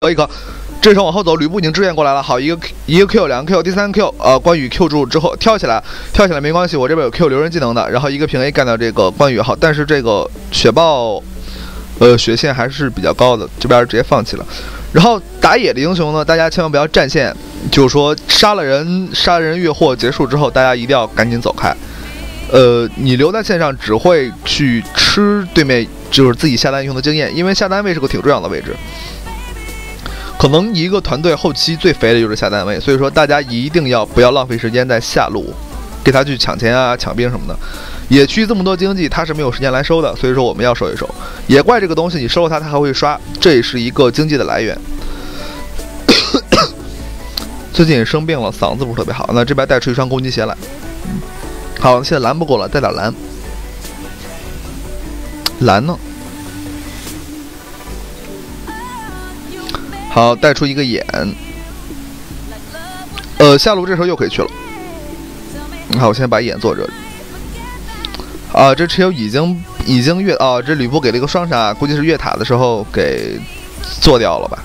一个。这时候往后走，吕布已经支援过来了。好，一个 Q， 2个 Q， 第3个 Q， 关羽 Q 住之后跳起来没关系，我这边有 Q 留人技能的，然后一个平 A 干掉这个关羽。好，但是这个雪豹，血线还是比较高的，这边直接放弃了。然后打野的英雄呢，大家千万不要占线，就是说杀了人越货结束之后，大家一定要赶紧走开。你留在线上只会去吃对面就是自己下单英雄的经验，因为下单位是个挺重要的位置。可能一个团队后期最肥的就是下单位，所以说大家一定不要浪费时间在下路，给他去抢钱啊、抢兵什么的。野区这么多经济，他是没有时间来收的，所以说我们要收一收。野怪这个东西，你收了它，它还会刷，这也是一个经济的来源。最近生病了，嗓子不是特别好，那这边带出一双攻击鞋来。好，现在蓝不够了，带点蓝。蓝呢？好，带出一个眼。下路这时候又可以去了。好，我先把眼做这里。这蚩尤已经越这吕布给了一个双杀，估计是越塔的时候给做掉了吧。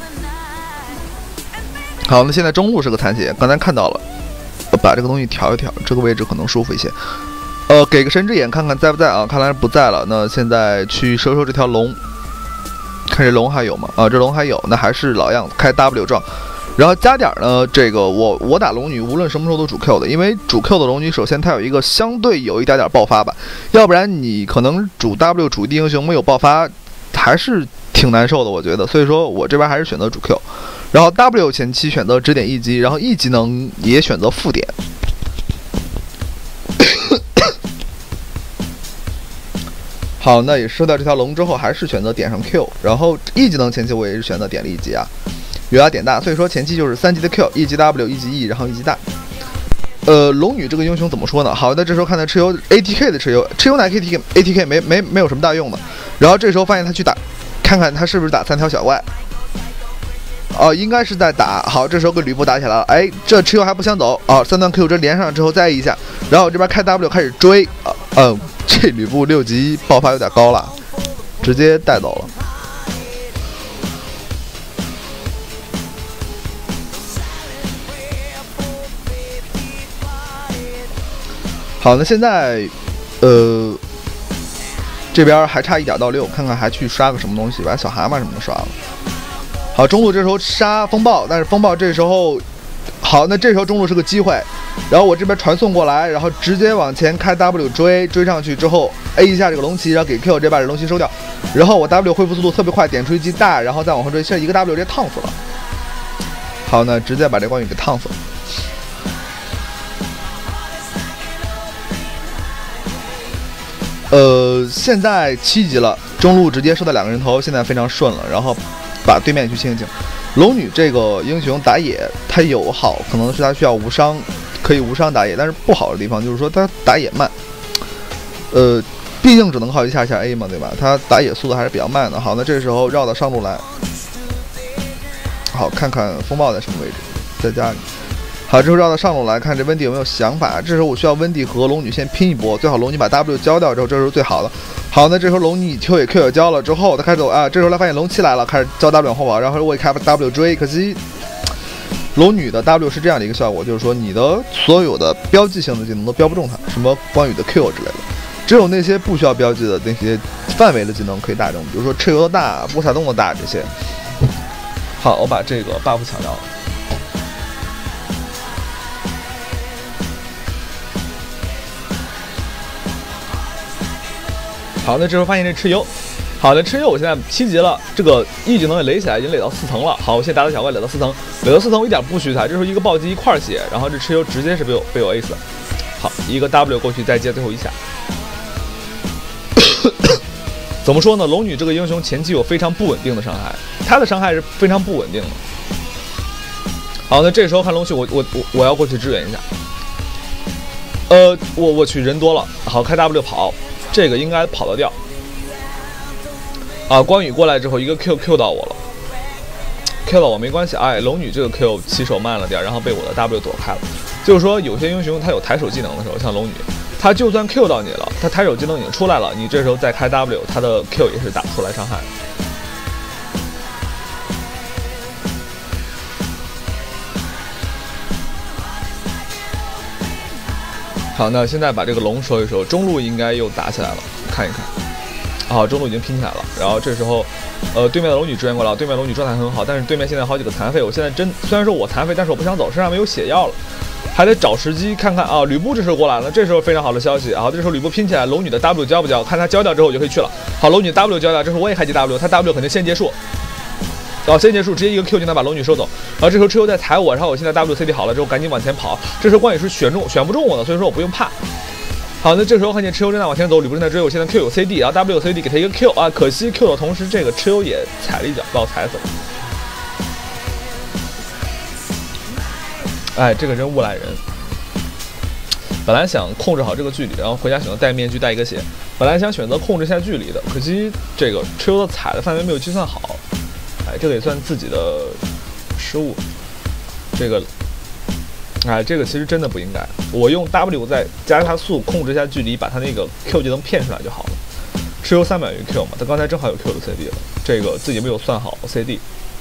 好，那现在中路是个残血，刚才看到了，把这个东西调一调，这个位置可能舒服一些。给个神之眼看看在不在啊？看来是不在了。那现在去收收这条龙。看这龙还有吗？这龙还有，那还是老样子，开 W 撞，然后加点呢。这个我打龙女，无论什么时候都主 Q 的，因为主 Q 的龙女，首先它有一个相对有一点爆发吧，要不然你可能主 W 主地英雄没有爆发，还是挺难受的，我觉得。所以说我这边还是选择主 Q， 然后 W 前期选择指点一击，然后 E 技能也选择负点。好，那也收掉这条龙之后，还是选择点上 Q， 然后 E 技能前期我也是选择点了一击啊，有点点大，所以说前期就是3级的 Q， 1级 W， 1级 E， 然后1级大。龙女这个英雄怎么说呢？好，那这时候看到蚩尤 ATK 的蚩尤奶 ATK 没有什么大用的，然后这时候发现他去打，看看他是不是打3条小怪。应该是在打。好，这时候跟吕布打起来了。哎，这蚩尤还不想走。3段 Q 这连上之后再一下，然后这边开 W 开始追。这吕布6级爆发有点高了，直接带走了。好，那现在这边还差1点到6，看看还去刷个什么东西，把小蛤蟆什么的刷了。好，中路这时候杀风暴，但是风暴这时候好，那这时候中路是个机会，然后我这边传送过来，然后直接往前开 W 追上去之后 A 一下这个龙骑，然后给 Q 这把这龙骑收掉，然后我 W 恢复速度特别快，点出一击大，然后再往后追，现在一个 W 直接烫死了。好，那直接把这关羽给烫死了。现在7级了，中路直接收到2个人头，现在非常顺了，然后把对面去清一清。龙女这个英雄打野，它有好，可能是它需要无伤，可以无伤打野，但是不好的地方就是说它打野慢。毕竟只能靠一下 A 嘛，对吧？它打野速度还是比较慢的。好，那这时候绕到上路来，好，看看风暴在什么位置，在家里。好，这时候绕到上路来看这温迪有没有想法。这时候我需要温迪和龙女先拼一波，最好龙女把 W 交掉之后，这时候最好的。好，那这时候龙女 Q 也交了之后，他开始走啊。这时候他发现龙骑来了，开始交 W 后跑，然后我也开 W 追。可惜龙女的 W 是这样的一个效果，就是说你的所有的标记性的技能都标不中它，什么关羽的 Q 之类的，只有那些不需要标记的那些范围的技能可以打中，比如说蚩尤的大、波塞冬的大这些。好，我把这个 buff 抢掉了。好，那这时候发现这蚩尤，好的，蚩尤我现在7级了，这个 E 技能也垒起来，已经垒到4层了。好，我现在打到小怪垒到4层，垒到4层我一点不虚他，这时候一个暴击1块血，然后这蚩尤直接是被我 A 死。好，一个 W 过去再接最后一下。怎么说呢？龙女这个英雄前期有非常不稳定的伤害，她的伤害是非常不稳定的。好，那这时候看龙须，我要过去支援一下。我去人多了，好，开 W 跑。这个应该跑得掉啊！关羽过来之后，一个 Q 到我了，Q 到我没关系。哎，龙女这个 Q 起手慢了点，然后被我的 W 躲开了。就是说，有些英雄他有抬手技能的时候，像龙女，他就算 Q 到你了，他抬手技能已经出来了，你这时候再开 W， 他的 Q 也是打不出来伤害。 好，那现在把这个龙收一收，中路应该又打起来了，看一看。好，中路已经拼起来了。然后这时候，对面的龙女支援过来，对面龙女状态很好，但是对面现在好几个残废，我现在虽然说我残废，但是我不想走，身上没有血药了，还得找时机看看啊。吕布这时候过来了，这时候非常好的消息啊，这时候吕布拼起来，龙女的 W 交不交？看他交掉之后我就可以去了。好，龙女 W 交掉，这时候我也开启 W， 他 W 肯定先结束。然后先结束，直接一个 Q 就能把龙女收走。然后这时候蚩尤在踩我，然后我现在 WCD 好了之后赶紧往前跑。这时候关羽是选不中我的，所以说我不用怕。好，那这时候看见蚩尤正在往前走，吕布正在追我，现在 Q 有 CD， 然后 W 有 CD 给他一个 Q 啊，可惜 Q 的同时这个蚩尤也踩了一脚，把我踩死了。哎，这个人物来人。本来想控制好这个距离，然后回家选择戴面具戴一个血。本来想选择控制一下距离的，可惜这个蚩尤的踩的范围没有计算好。哎，这个也算自己的失误。这个，哎，这个其实真的不应该。我用 W 再加他速控制一下距离，把他那个 Q 技能骗出来就好了。蚩尤300余 Q 嘛，他刚才正好有 Q 的 CD 了，这个自己没有算好 CD。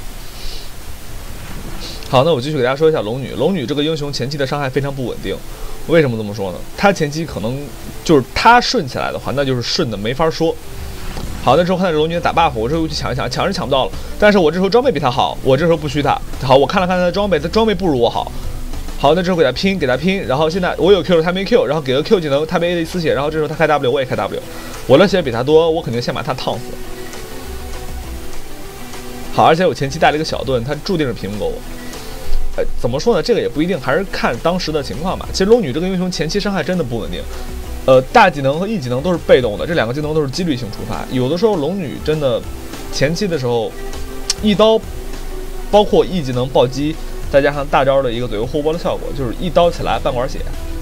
好，那我继续给大家说一下龙女。龙女这个英雄前期的伤害非常不稳定，为什么这么说呢？她前期可能就是她顺起来的话，那就是顺的没法说。好，那之后看到这龙女打 buff， 我这时候去抢一抢，抢是抢不到了，但是我这时候装备比她好，我这时候不虚她。好，我看了看她的装备，她装备不如我好。好，那之后给她拼，然后现在我有 Q 了，她没 Q， 然后给了 Q 技能，她被 A 了一丝血，然后这时候她开 W， 我也开 W， 我的血比她多，我肯定先把她烫死。好，而且我前期带了一个小盾，她注定是拼不过我。怎么说呢？这个也不一定，还是看当时的情况吧。其实龙女这个英雄前期伤害真的不稳定。大技能和 E 技能都是被动的，这两个技能都是几率性触发。有的时候龙女真的前期的时候，一刀包括 E 技能暴击，再加上大招的一个左右互搏的效果，就是一刀起来半管血。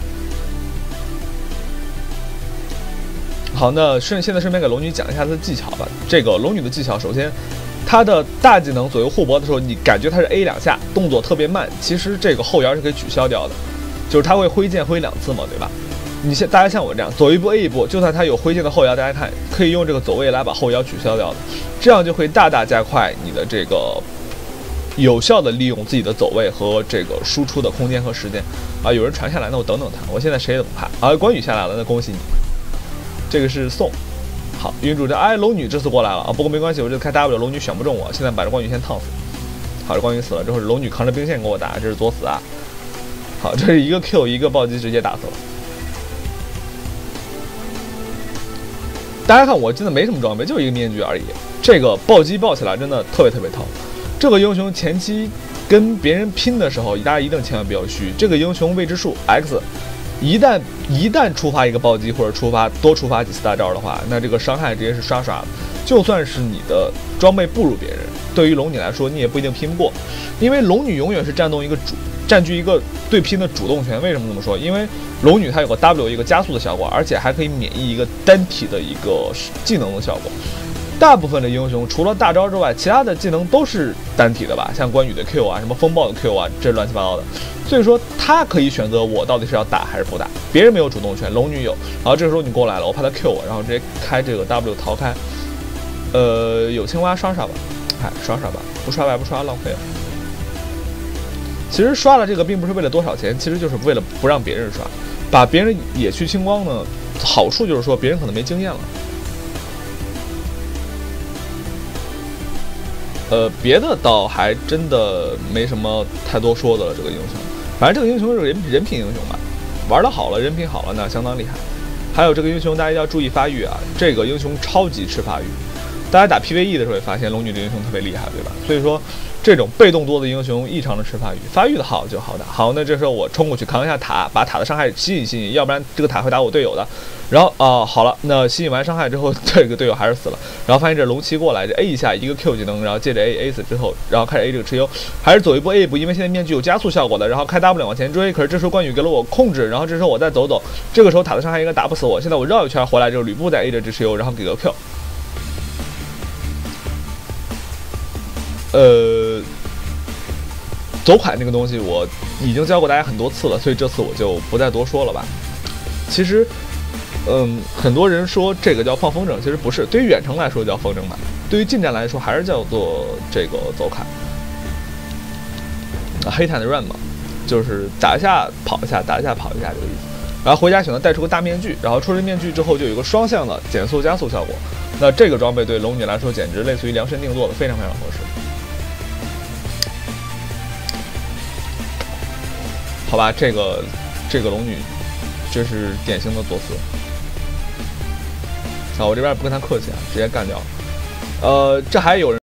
好，那现在顺便给龙女讲一下她的技巧吧。这个龙女的技巧，首先她的大技能左右互搏的时候，你感觉她是 A 2下，动作特别慢，其实这个后摇是可以取消掉的，就是她会挥剑挥2次嘛，对吧？大家像我这样走一步 A 一步，就算他有挥剑的后摇，大家看可以用这个走位来把后摇取消掉的，这样就会大大加快你的这个有效的利用自己的走位和这个输出的空间和时间啊。有人传下来，那我等等他，我现在谁也不怕啊。关羽下来了，那恭喜你，这个是送。好，云主这龙女这次过来了啊，不过没关系，我这开 W， 龙女选不中我，现在把这关羽先烫死。好，这关羽死了之后，龙女扛着兵线给我打，这是作死啊。好，这是一个 Q 一个暴击直接打死了。大家看，我真的没什么装备，就是一个面具而已。这个暴击爆起来真的特别疼。这个英雄前期跟别人拼的时候，大家一定千万不要虚。这个英雄未知数 X， 一旦触发一个暴击或者多触发几次大招的话，那这个伤害直接是刷的。就算是你的装备不如别人，对于龙女来说，你也不一定拼不过，因为龙女永远是占据一个对拼的主动权。为什么这么说？因为龙女她有个 W 一个加速的效果，而且还可以免疫一个单体的一个技能的效果。大部分的英雄除了大招之外，其他的技能都是单体的吧，像关羽的 Q 啊，什么风暴的 Q 啊，这乱七八糟的。所以说他可以选择我到底是要打还是不打，别人没有主动权，龙女有。然后这个时候你过来了，我怕他 Q 我，然后直接开这个 W 逃开。有青蛙刷吧，刷吧，不刷浪费了。其实刷了这个并不是为了多少钱，其实就是为了不让别人刷，把别人也去清光呢。好处就是说别人可能没经验了。别的倒还真的没什么太多说的了。这个英雄，反正这个英雄是人品英雄吧，玩得好了，人品好了，那相当厉害。还有这个英雄大家一定要注意发育啊，这个英雄超级吃发育。大家打 PVE 的时候也发现龙女这个英雄特别厉害，对吧？所以说这种被动多的英雄异常的吃发育，发育的好就好打。好，那这时候我冲过去扛一下塔，把塔的伤害吸引，要不然这个塔会打我队友的。然后好了，那吸引完伤害之后，这个队友还是死了。然后发现这龙骑过来，这 A 一下一个 Q 技能，然后接着 A 死之后，然后开始 A 这个蚩尤，还是走一步 A 一步，因为现在面具有加速效果的，然后开 W 往前追。可是这时候关羽给了我控制，然后这时候我再走，这个时候塔的伤害应该打不死我。现在我绕一圈回来之后，吕布在 A 这只蚩尤，然后给个 Q。走款这个东西我已经教过大家很多次了，所以这次我就不再多说了吧。其实，很多人说这个叫放风筝，其实不是。对于远程来说叫风筝吧，对于近战来说还是叫做这个走砍。黑炭的 run 嘛，就是打一下跑一下，打一下跑一下这个意思。 然后回家选择戴出个大面具，然后出了面具之后就有一个双向的减速加速效果。那这个装备对龙女来说简直类似于量身定做的，非常非常合适。好吧，这个龙女，这是典型的作死。好，我这边不跟他客气啊，直接干掉。这还有人。